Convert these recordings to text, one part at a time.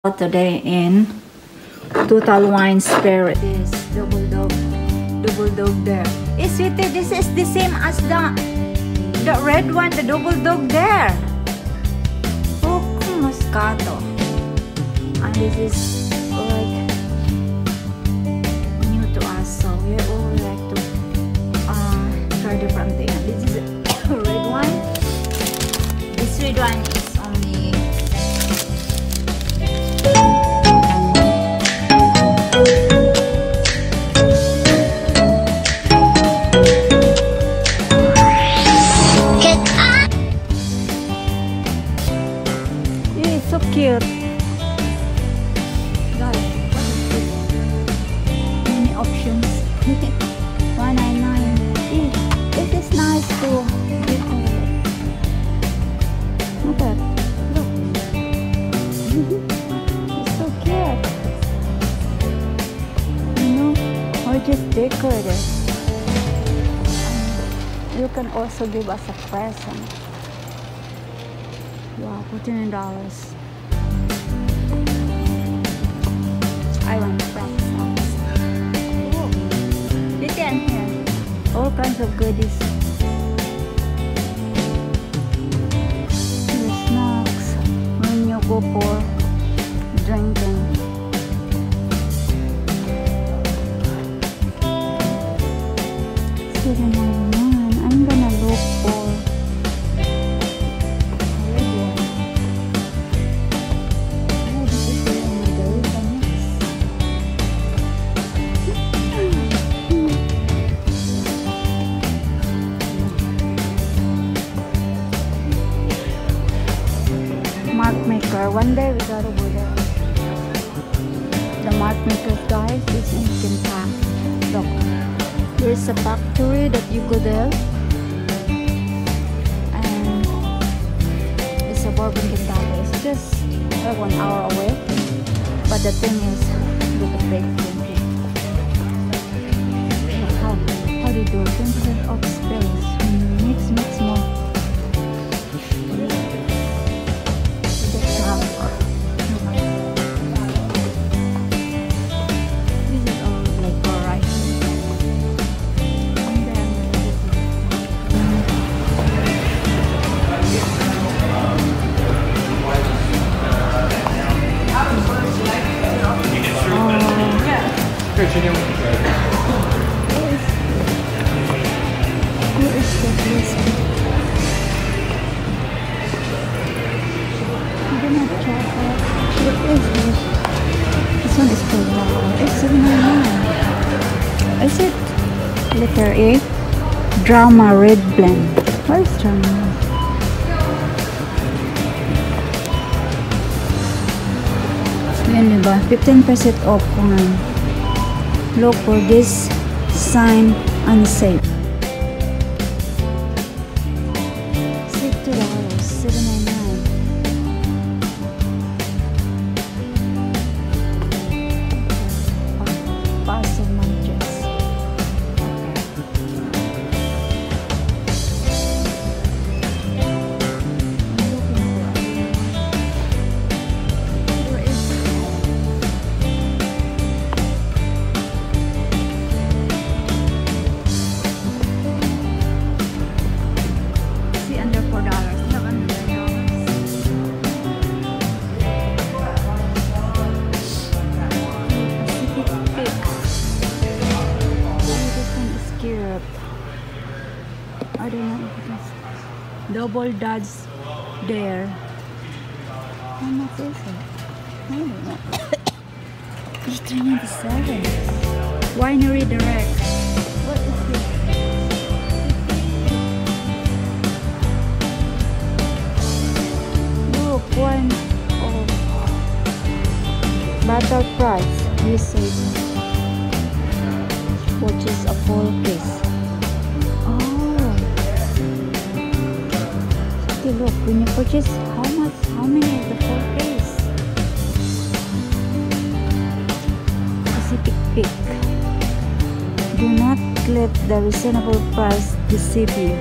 Today in Total Wine Spirit. This double dog there. Hey sweetie, this is the same as the red one, the double dog there. Oh, Moscato. And this is like new to us, so we all like to try different things. This is a red one. This red one is only so cute. Guys, what is this? Many options. 199. This is nice too. Look at, look. It's so cute. You know, or just decorate it. You can also give us a present. Wow, $14. I want friends. You can hear all kinds of goodies. The snacks when you go for drinking. I'm gonna look for mark maker. One day we gotta go there. The mark makers, guys, is in Kinta. Look, there's a factory that you go there, and it's a bourbon Kinta. It's just 1 hour away, but the thing is, with the big drinking. How do you do 20% of space? Mix more. This one is called it's $7.99. Is it letter A? Drama Red Blend. What is drama? Yan diba? 15% off ko ngayon. Look for this sign unsafe. $60, $7.99. Parcel matches. I don't know if it is double Dutch there. How much is it? I don't know. $3.97. Winery Direct. What is this? Look, one of battle price. You save, which is a full case. Look, when you purchase, how many is the full case? Pacific Peak. Do not let the reasonable price deceive you.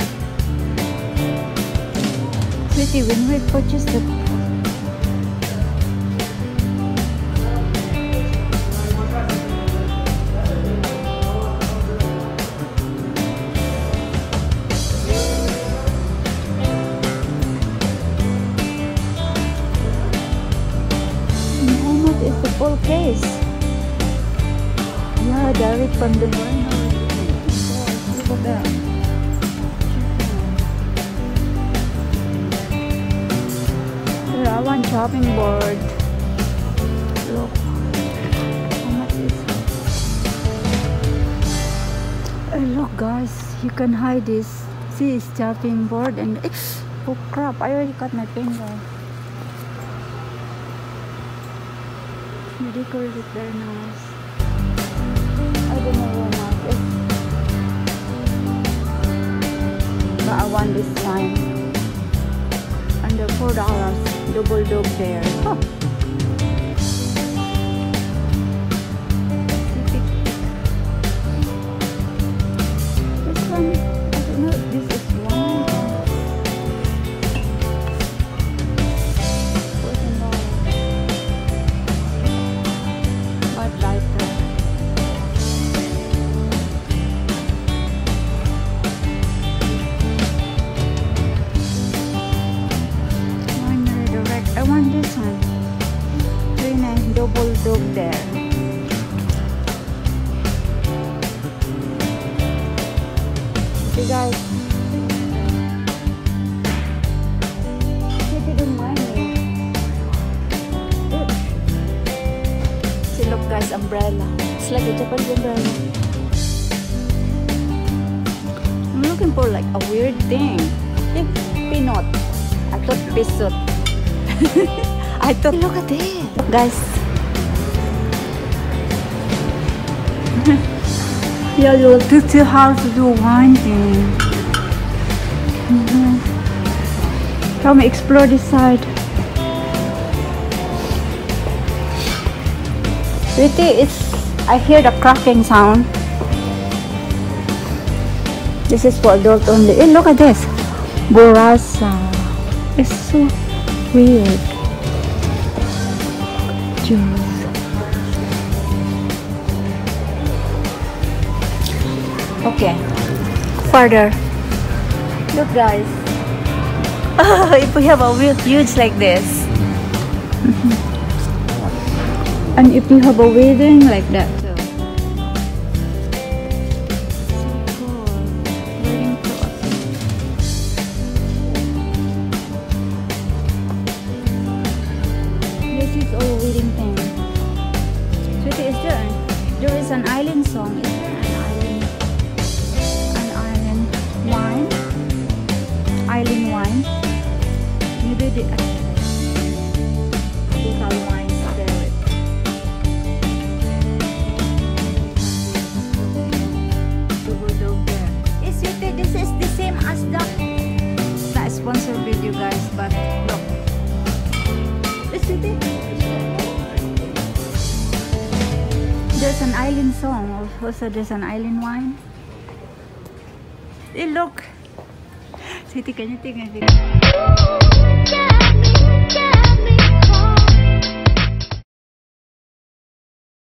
Sweetie, when we purchase the This is the full case. Yeah, direct from the burner. Look at that. Here, I want chopping board. Look. How much is it? Look, guys. You can hide this. See, it's chopping board and... Oh crap, I already cut my finger. You decorate it very nice. I don't know how much it is. But I want this one. Under $4. Double dog there. Huh. This one, I don't know if this is one. But lighter. I want this one. Very nice double dog there. See guys. She didn't mind me. See, look guys, umbrella. It's like a Japanese umbrella. I'm looking for like a weird thing. Peanut. I thought pisot. I thought, look at it, guys. Yeah, look, this is how to do wine thing. Come explore this side. Sweetie, I hear the cracking sound. This is for adult only. Hey, look at this. Borasa. It's so weird. Juice. Okay. Further. Look guys. If we have a huge like this. And if you have a wedding like that too. So cool. Wedding clothes. This is all wedding thing. Sweetie, there is an Aileen song. Is there an Aileen wine? Aileen wine? Maybe the total wine spirit. Double dog there. Hey, sweetie, this is the same as the... It's not a sponsored video guys, but look. Hey, sweetie. There's an Aileen song. Also, there's an Aileen wine. Hey, look. Sweetie, can you take a video?